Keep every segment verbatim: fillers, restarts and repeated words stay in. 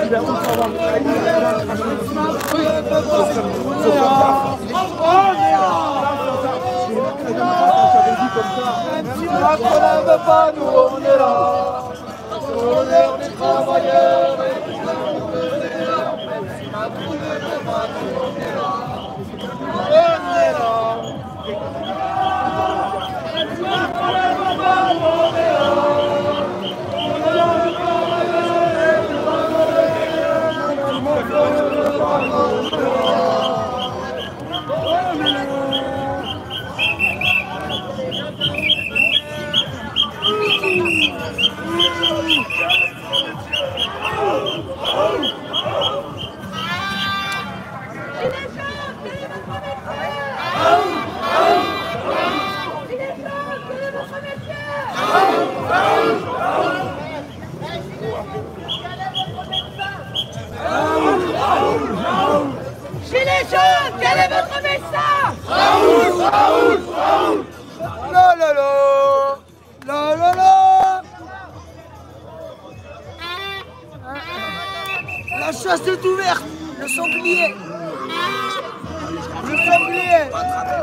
pas, nous on est là. On est les travailleurs et les travailleurs. Même si Macron ne veut pas, nous on est là. On est là. Même si Macron ne veut pas, nous on est là. On est là, les travailleurs et les travailleurs. Même si Macron ne veut pas, nous on est là. Gilets jaunes, quel est votre message? Raoul, Raoul, Raoul. La la la, la la la. La chasse est ouverte, le sanglier. Le sanglier.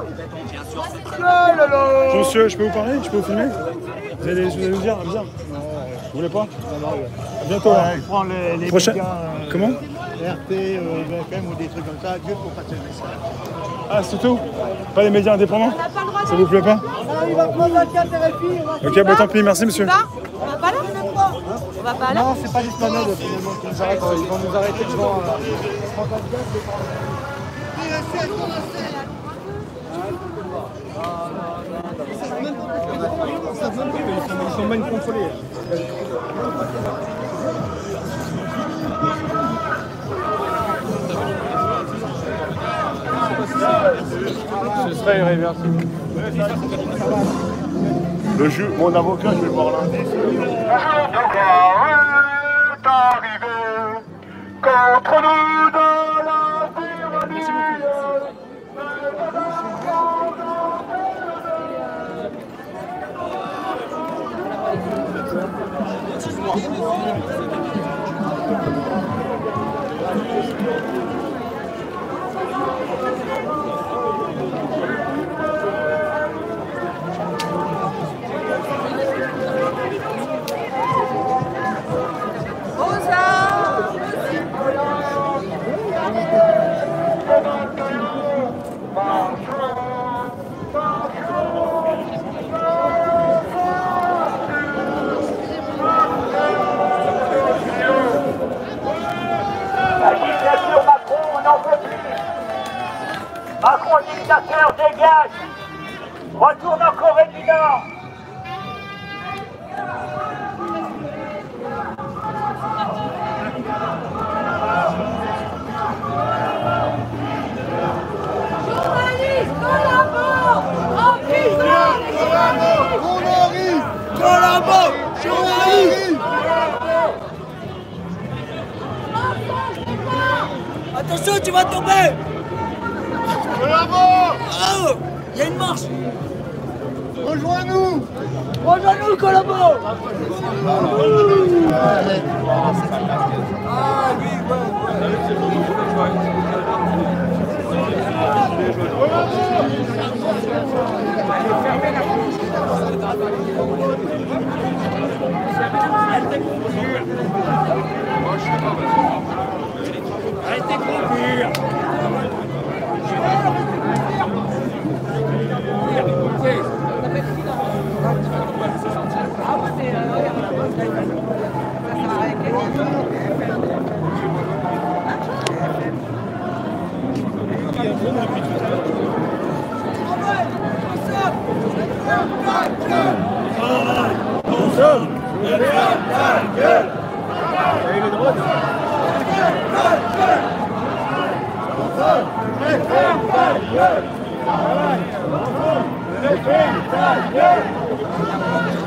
La la la. Monsieur, je peux vous parler? Je peux vous filmer? Vous allez, vous allez nous dire, bien. Vous voulez pas? À bientôt. Ouais, je prends les, les Prochain. médias, euh, Comment? R T, euh, B F M ou des trucs comme ça, juste pour passer le message. Ah, c'est tout? Pas les médias indépendants? Ça vous plaît pas? Il va prendre la carte R F I. Ok, bah tant pis, merci monsieur. On va pas là? On va pas là? Non, c'est pas l'esplanade finalement qui nous arrête. Ils vont nous arrêter devant. Ils sont même contrôlés. Ce serait irréversible. Le juge, mon avocat, je vais le voir lundi. Le jour de gloire est arrivé contre nous de la tyrannie. Macron, dictateur, dégage! Retourne en Corée du Nord! Journaliste, collabore! En prison! Journaliste, collabore! Journaliste! Attention, tu vas tomber! Collabore! Oh, il y a une marche! Rejoins-nous! Rejoins-nous, collabore! Ah oui, Arrêtez de conclure. Yeah.